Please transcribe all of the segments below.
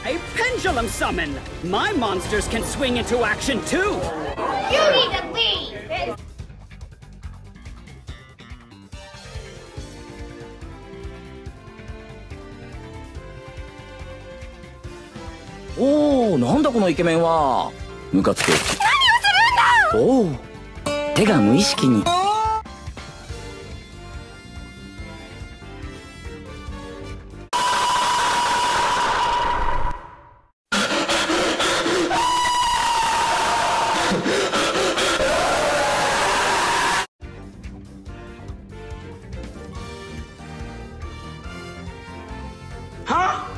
A pendulum summon! My monsters can swing into action too! You need to leave! おお、なんだこのイケメンは。ムカつく。何をするんだ。おお、手が無意識に。 は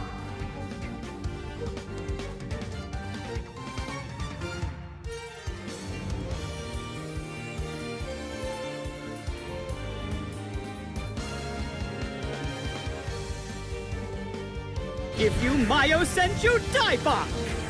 Give you Mayo Senju Daibak!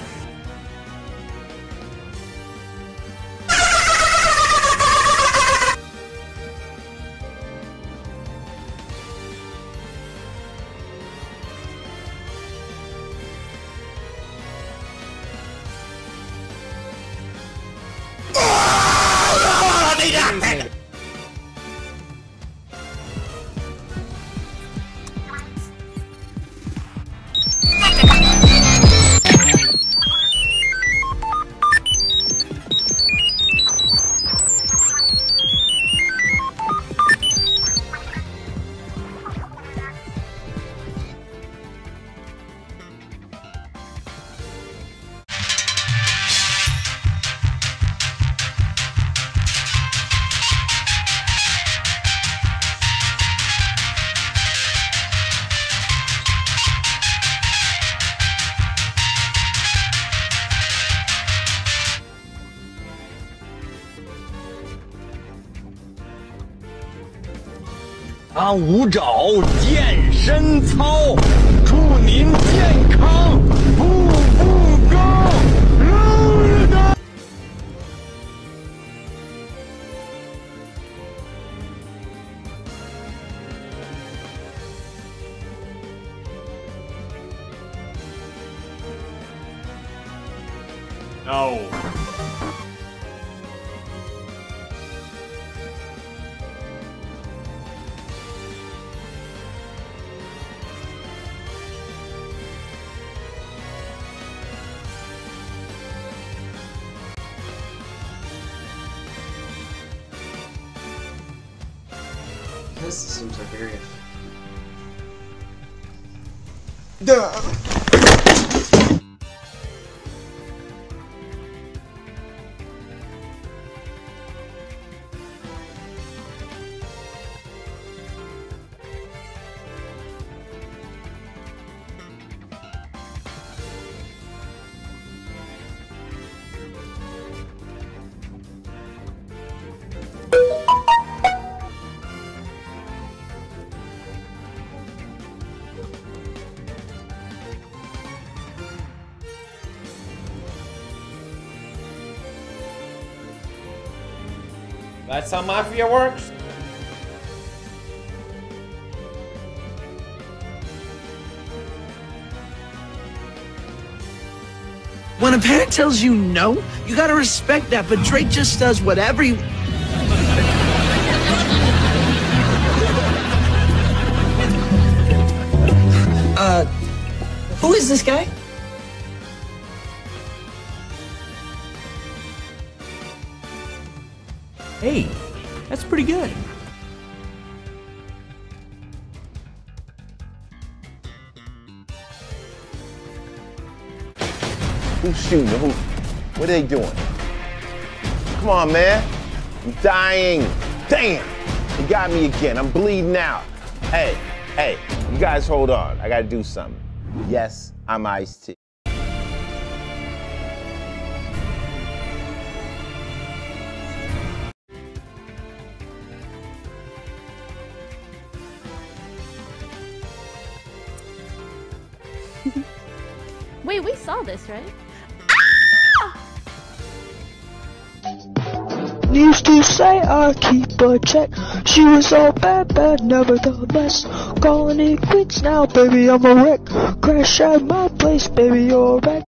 啊！5爪健身操，祝您健康，步步高。No. This seems like area. That's how Mafia works. When a parent tells you no, you gotta respect that, but Drake just does whatever he... Who is this guy? Hey, that's pretty good. Who's shooting? What are they doing? Come on, man. I'm dying. Damn! They got me again. I'm bleeding out. Hey, you guys hold on. I gotta do something. Yes, I'm Ice-T. Wait, we saw this, right? Ah! Used to say I keep a check. She was all bad, never the best. Calling it quits now, baby, I'm a wreck. Crash at my place, baby, you're a wreck.